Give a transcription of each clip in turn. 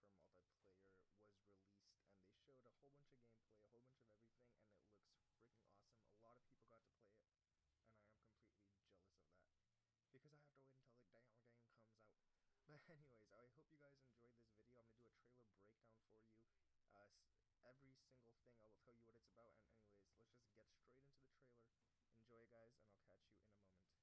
for multiplayer was released, and they showed a whole bunch of gameplay, a whole bunch of everything, and it looks freaking awesome. A lot of people got to play it, and I am completely jealous of that because I have to wait until the damn game comes out. But anyways, I hope you guys enjoyed this video. I'm gonna do a trailer breakdown for you. Every single thing I will tell you what it's about. And anyways, let's just get straight into the trailer. Enjoy, guys, and I'll catch you in a moment.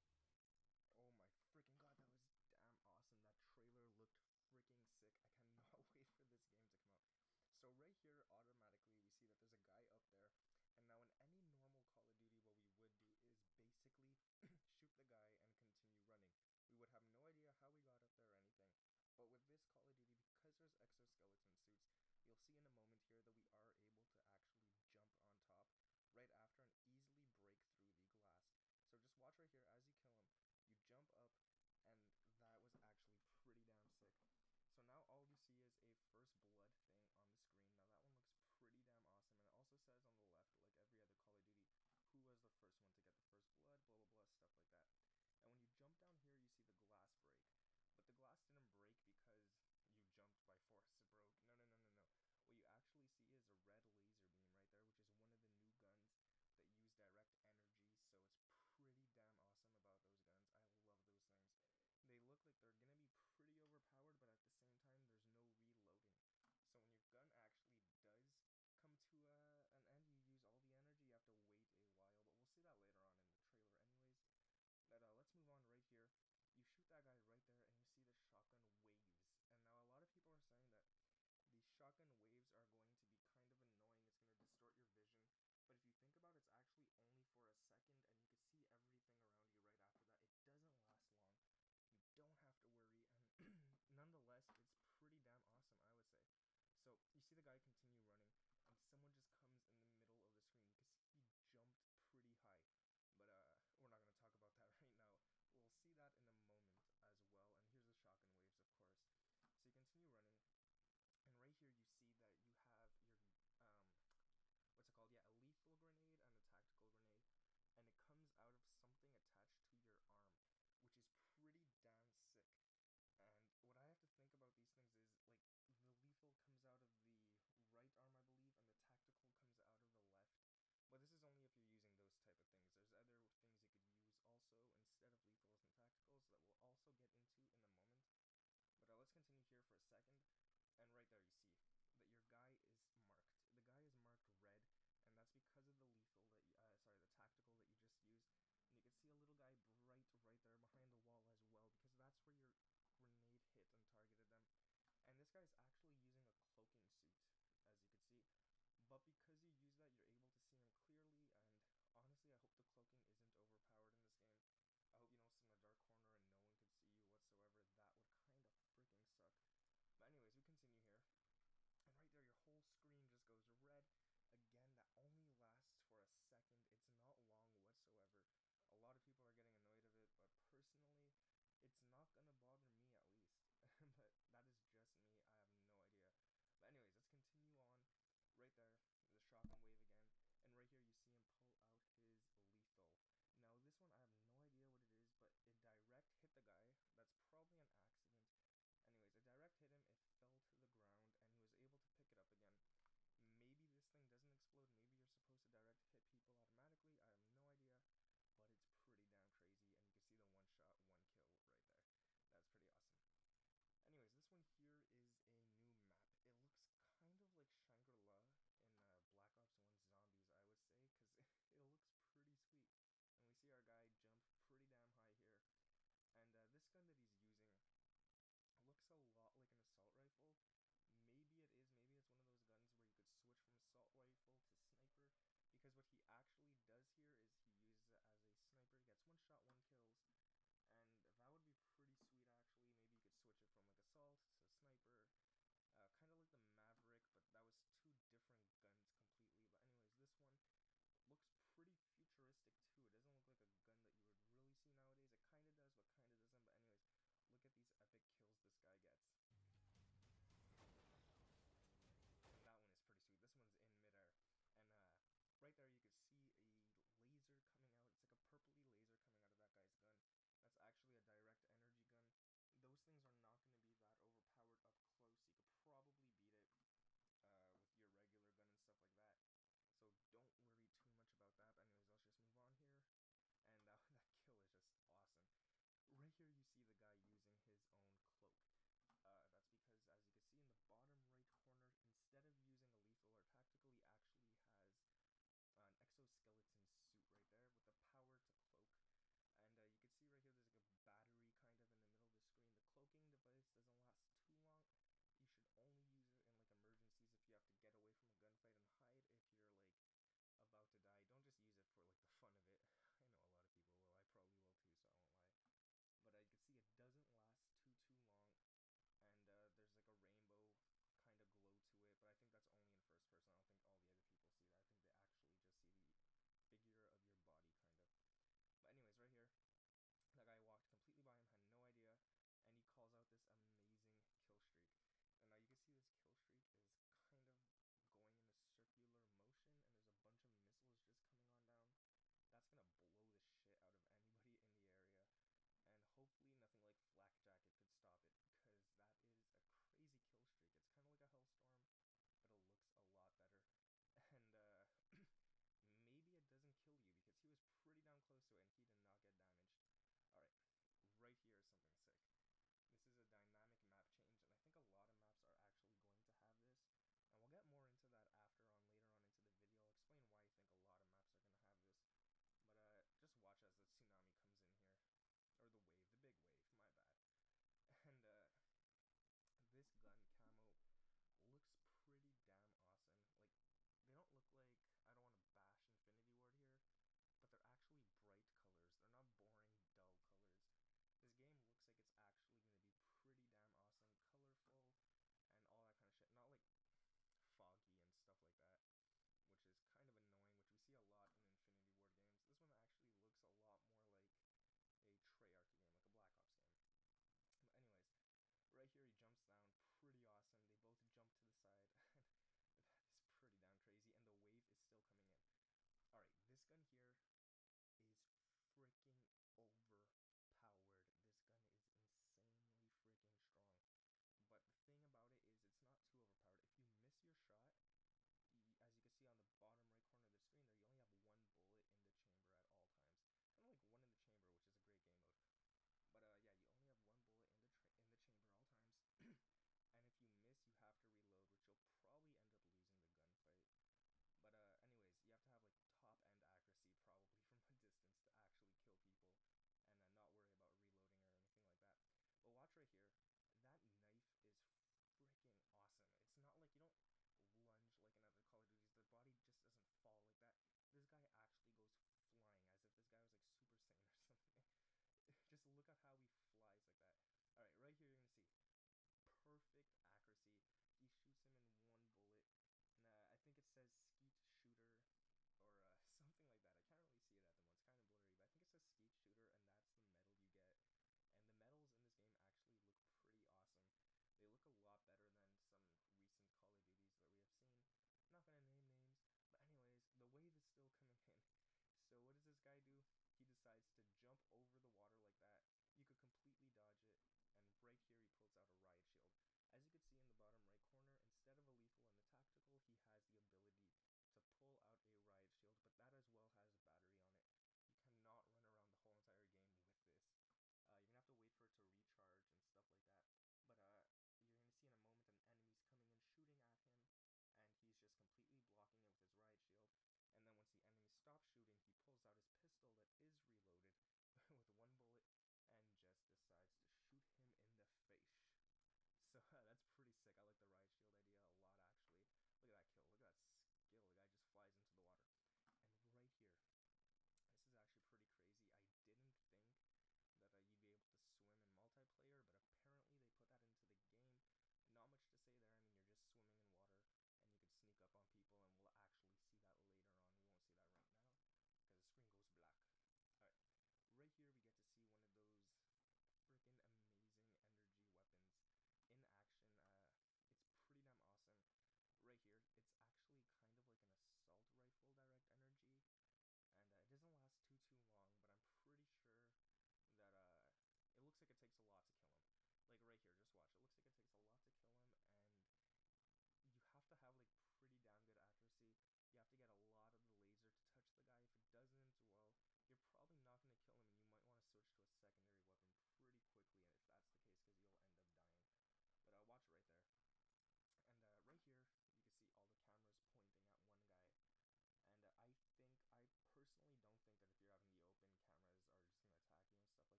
Oh my freaking god, that was damn awesome. That trailer looked freaking sick. I cannot wait for this game to come out. So right here, automatically, we see that there's a guy up there. And now in any normal Call of Duty, what we would do is basically shoot the guy and continue running. We would have no idea how we got up there or anything. But with this Call of Duty, because there's exoskeleton suits, you'll see in a moment here that we are able to actually jump on top right after and easily break through the glass. So just watch right here as you kill him. You jump up, and that was actually pretty damn sick. So now all you see is a first blood thing on the screen. Now that one looks pretty damn awesome, and it also says on the left, like every other Call of Duty, who was the first one to get the first blood, blah blah blah, stuff like that. And when you jump down here, you see the glass break. But the glass didn't break because you jumped by force, it broke. No, no, no, no, no. What you actually see is a red laser beam right there, which is one of the new guns that use direct energy, so it's pretty damn awesome about those guns. I love those things. They look like they're gonna be pretty overpowered, but at the same time, there's no reloading. So when your gun actually does come to an end, you use all the energy, you have to wait a while, but we'll see that later on in the trailer anyways. But let's move on right here. You shoot that guy right there, and you see the shotgun waves. And now a lot of people are saying that these shotgun waves are going to be kind of annoying. It's going to distort your vision. But if you think about it, it's actually only for a second, and you can see everything around you right after that. It doesn't last long. You don't have to worry, and nonetheless, it's pretty damn awesome, I would say. So, you see the guy continue running, and someone just comes in the middle of the screen. You can see he jumped pretty high. But we're not going to talk about that right now. We'll see that in a moment as well. And here's the shotgun waves, of course. So you continue running, and right here you see that you have your what's it called? Yeah, a lethal grenade and a tactical grenade, and it comes out of something attached to your arm, which is pretty damn sick. And what I have to think about these things is, like, the lethal comes out of the right arm, I believe, and the tactical comes out of the left. But this is only if you're using those type of things. There's other things you could use also instead of lethals and tacticals that we'll also get into in a moment. But let's continue here for a second. And right there you see that your guy is marked. The guy is marked red, and that's because of the lethal that the tactical that you just used. And you can see a little guy right there behind the wall as well, because that's where your grenade hit and targeted them. And this guy's actually using a cloaking suit, as you can see. But because you use that, you're able to see him clearly, and honestly, I hope the cloaking isn't overpowered in this game. I hope you don't sit in a dark corner and no one can see you whatsoever. That would kind of freaking suck. But anyways, we continue here. And right there, your whole screen just goes red. Again, that only lasts for a second. It's not long whatsoever. A lot of people are getting annoyed of it, but personally, it's not gonna bother me at least. But that is just me. I have no idea.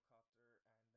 helicopter and